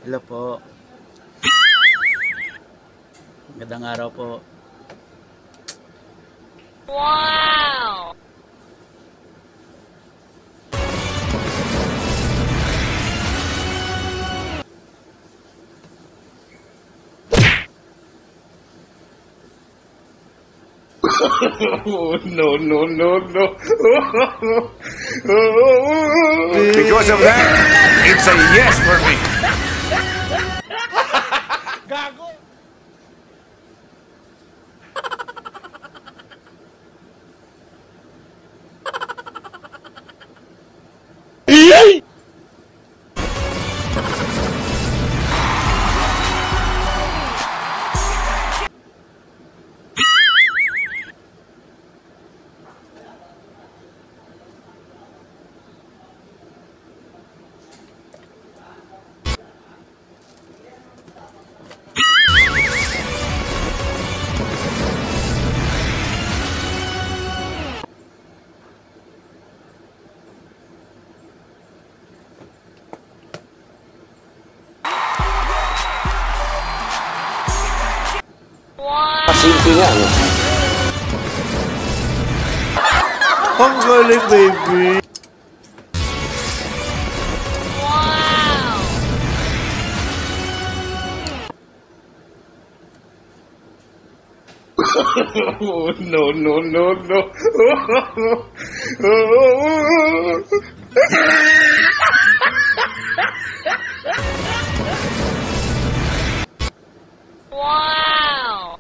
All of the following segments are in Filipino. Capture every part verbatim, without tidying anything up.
Hello po. Magandang araw po. Wow! Oh, no, no, no, no. Because of that, it's a yes for me. Gago! Simple nga, no? Ang galing, baby! Wow! Oh, no, no, no, no. Wow!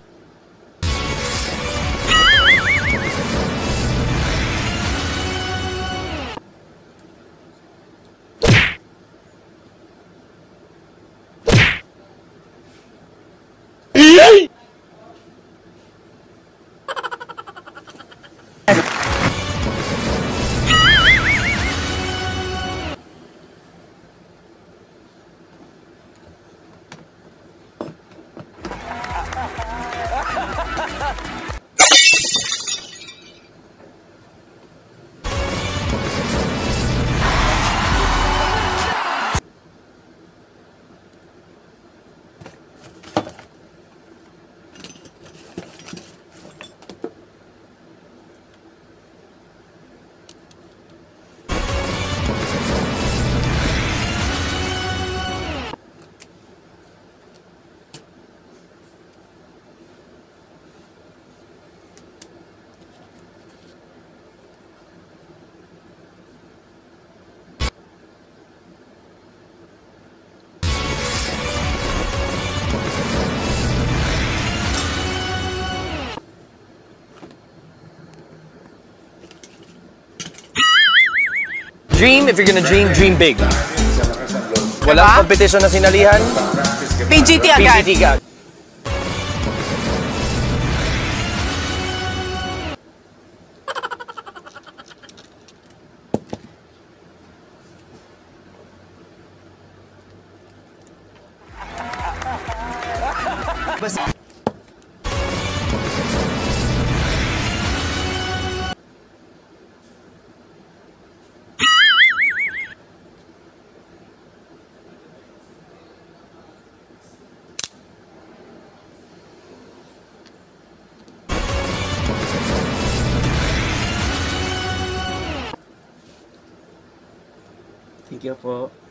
Dream, if you're gonna dream, dream big. Walang competition na sinalihan. P G T agad. P G T agad. Basta Thank you po.